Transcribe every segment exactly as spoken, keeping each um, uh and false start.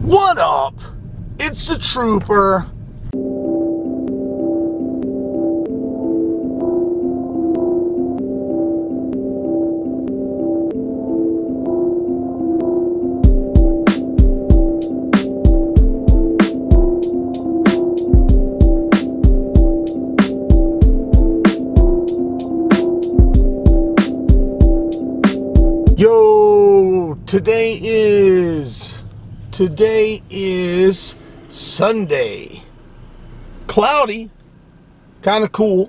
What up? It's the Trooper. Yo, today is Today is Sunday. Cloudy, kind of cool.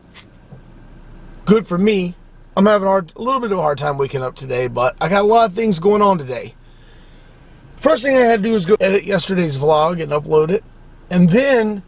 Good for me. I'm having a, hard, a little bit of a hard time waking up today, but I got a lot of things going on today. First thing I had to do was go edit yesterday's vlog and upload it. And then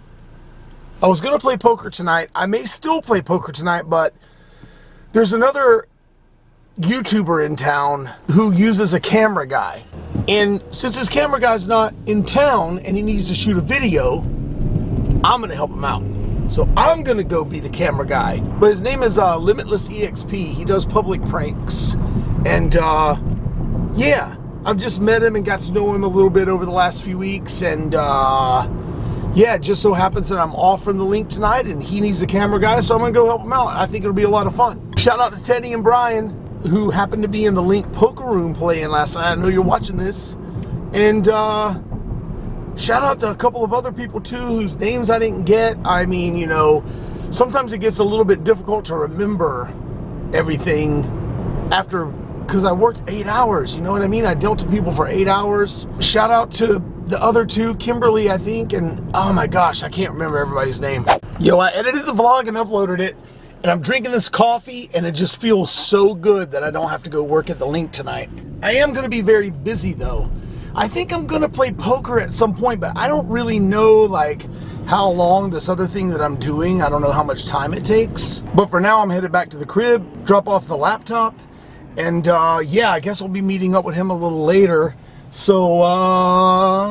I was going to play poker tonight. I may still play poker tonight, but there's another YouTuber in town who uses a camera guy. And since this camera guy's not in town and he needs to shoot a video, I'm going to help him out. So I'm going to go be the camera guy. But his name is uh, Limitless E X P. He does public pranks. And uh, yeah, I've just met him and got to know him a little bit over the last few weeks. And uh, yeah, it just so happens that I'm off from the link tonight and he needs a camera guy. So I'm going to go help him out. I think it'll be a lot of fun. Shout out to Teddy and Brian, who happened to be in the Link Poker Room playing last night. I know you're watching this. And uh, shout out to a couple of other people too whose names I didn't get. I mean, you know, sometimes it gets a little bit difficult to remember everything after, because I worked eight hours, you know what I mean? I dealt to people for eight hours. Shout out to the other two, Kimberly, I think, and oh my gosh, I can't remember everybody's name. Yo, I edited the vlog and uploaded it. And I'm drinking this coffee, and it just feels so good that I don't have to go work at the link tonight. I am going to be very busy, though. I think I'm going to play poker at some point, but I don't really know, like, how long this other thing that I'm doing. I don't know how much time it takes. But for now, I'm headed back to the crib, drop off the laptop, and, uh, yeah, I guess I'll be meeting up with him a little later. So, uh,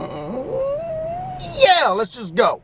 yeah, let's just go.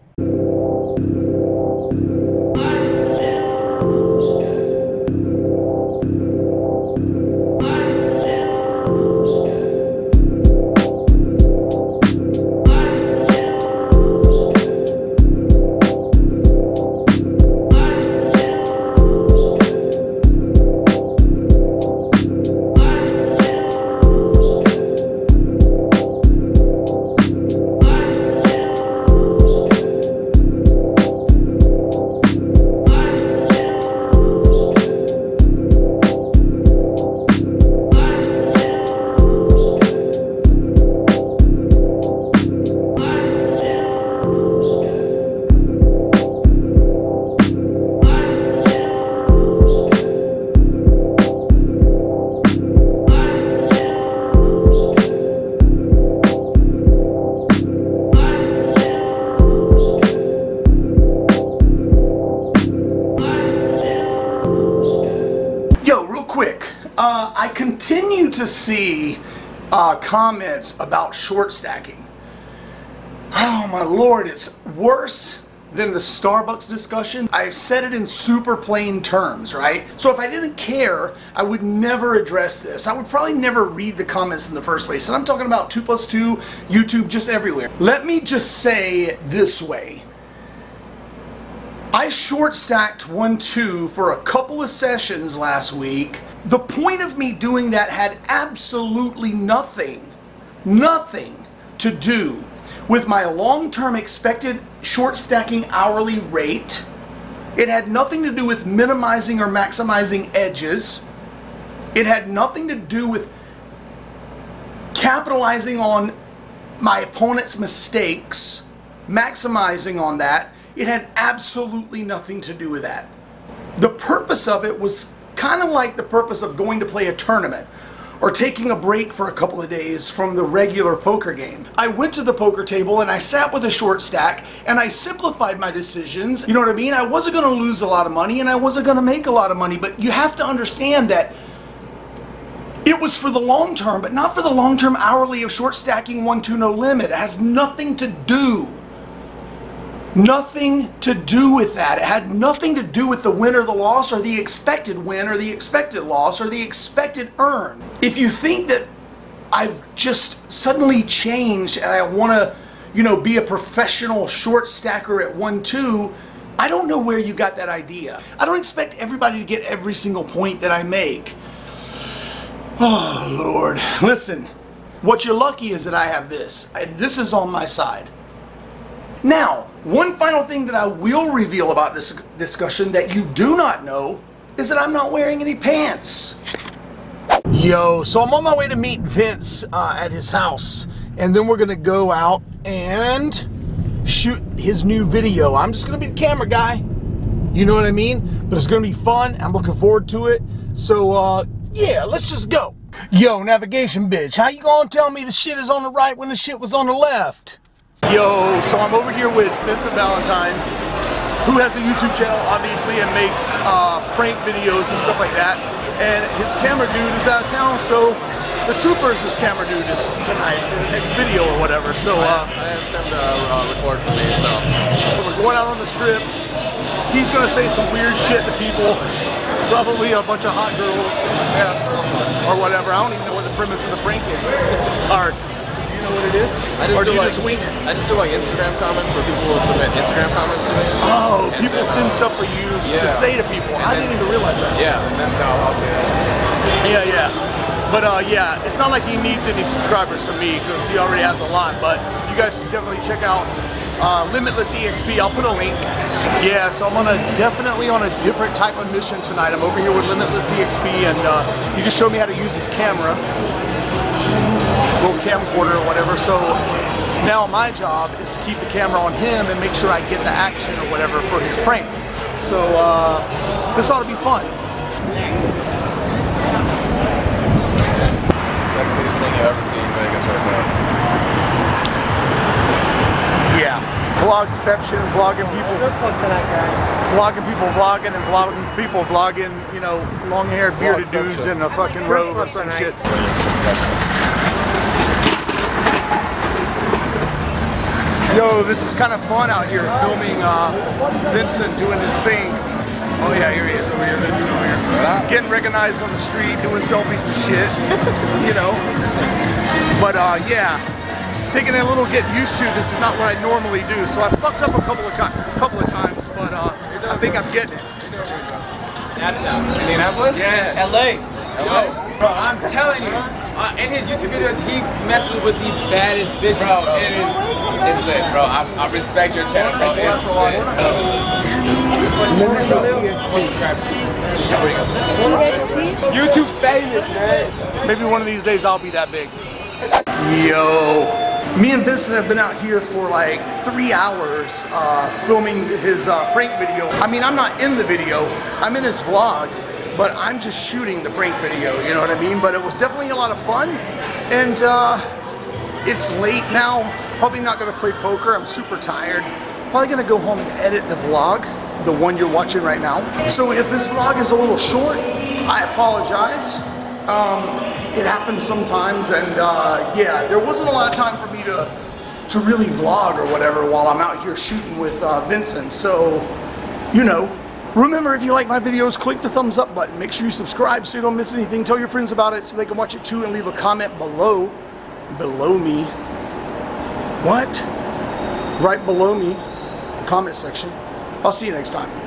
Uh, I continue to see uh, comments about short stacking. Oh my lord, it's worse than the Starbucks discussion. I've said it in super plain terms, right? So if I didn't care, I would never address this. I would probably never read the comments in the first place. And I'm talking about two plus two, YouTube, just everywhere. Let me just say it this way. I short stacked one two for a couple of sessions last week. The point of me doing that had absolutely nothing, nothing to do with my long-term expected short stacking hourly rate. It had nothing to do with minimizing or maximizing edges. It had nothing to do with capitalizing on my opponent's mistakes, maximizing on that. It had absolutely nothing to do with that. The purpose of it was kind of like the purpose of going to play a tournament or taking a break for a couple of days from the regular poker game. I went to the poker table and I sat with a short stack and I simplified my decisions. You know what I mean? I wasn't going to lose a lot of money and I wasn't going to make a lot of money, but you have to understand that it was for the long term, but not for the long term hourly of short stacking one two no limit. It has nothing to do Nothing to do with that. It had nothing to do with the win or the loss or the expected win or the expected loss or the expected earn. If you think that I've just suddenly changed and I want to, you know, be a professional short stacker at one two. I don't know where you got that idea. I don't expect everybody to get every single point that I make. Oh, Lord. Listen, what you're lucky is that I have this. I, this is on my side. Now, one final thing that I will reveal about this discussion that you do not know is that I'm not wearing any pants. Yo, so I'm on my way to meet Vince uh, at his house, and then we're gonna go out and shoot his new video. I'm just gonna be the camera guy, you know what I mean? But it's gonna be fun. I'm looking forward to it. So uh, yeah, let's just go. Yo, navigation bitch, how you gonna tell me the shit is on the right when the shit was on the left? Yo, so I'm over here with Vincent Valentine, who has a YouTube channel, obviously, and makes uh, prank videos and stuff like that. And his camera dude is out of town, so the Troopers' is camera dude is tonight for the next video or whatever. So uh, I, asked, I asked him to uh, record for me, so. We're going out on the strip. He's gonna say some weird shit to people, probably a bunch of hot girls, yeah, or whatever. I don't even know what the premise of the prank is. Art. You know what it is? I just or do, do you like, just wing it? I just do like Instagram comments where people will submit Instagram comments to me. Oh, people then, send uh, stuff for you yeah. to say to people. And I then, didn't even realize that. Yeah, and that's how I'll say that. Yeah, yeah. But uh, yeah, it's not like he needs any subscribers from me because he already has a lot. But you guys should definitely check out uh, Limitless E X P. I'll put a link. Yeah, so I'm on a definitely on a different type of mission tonight. I'm over here with Limitless E X P, and uh, he just showed me how to use his camera. Little camcorder or whatever. So now my job is to keep the camera on him and make sure I get the action or whatever for his prank. So uh, this ought to be fun. Sexiest thing you've ever seen in Vegas right now. Yeah. Vlogception, vlogging people. Vlogging people vlogging and vlogging people vlogging, you know, long haired bearded dudes in a fucking robe or some shit. Yo, this is kind of fun out here filming uh, Vincent doing his thing. Oh yeah, here he is over here, Vincent over here. Getting recognized on the street, doing selfies and shit, you know. But uh, yeah, it's taking a little get used to. This is not what I normally do. So I fucked up a couple of couple of times, but uh, I think I'm getting it. Indianapolis? Yeah, L A. Yo, bro, I'm telling you, uh, in his YouTube videos, he messes with the baddest bitches. Bro, it is, it's lit, bro. I, I respect your channel, bro. It's lit. YouTube famous, man. Maybe one of these days I'll be that big. Yo, me and Vincent have been out here for like three hours uh, filming his uh, prank video. I mean, I'm not in the video, I'm in his vlog, but I'm just shooting the prank video, you know what I mean? But it was definitely a lot of fun, and uh, it's late now. Probably not gonna play poker, I'm super tired. Probably gonna go home and edit the vlog, the one you're watching right now. So if this vlog is a little short, I apologize. Um, it happens sometimes, and uh, yeah, there wasn't a lot of time for me to to really vlog or whatever while I'm out here shooting with uh, Vincent. So, you know, remember, if you like my videos, click the thumbs up button. Make sure you subscribe so you don't miss anything. Tell your friends about it so they can watch it too, and leave a comment below, below me. What? Right below me, comment section. I'll see you next time.